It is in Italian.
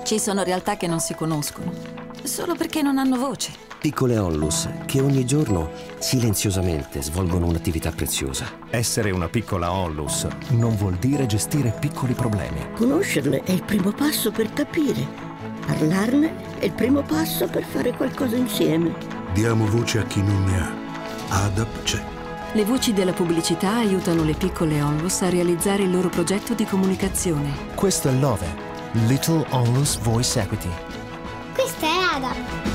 Ci sono realtà che non si conoscono, solo perché non hanno voce. Piccole onlus che ogni giorno silenziosamente svolgono un'attività preziosa. Essere una piccola onlus non vuol dire gestire piccoli problemi. Conoscerle è il primo passo per capire. Parlarne è il primo passo per fare qualcosa insieme. Diamo voce a chi non ne ha. ADAP c'è. Le voci della pubblicità aiutano le piccole onlus a realizzare il loro progetto di comunicazione. Questo è LOVE, Little Onlus Voice Equity. Questa è ADAP.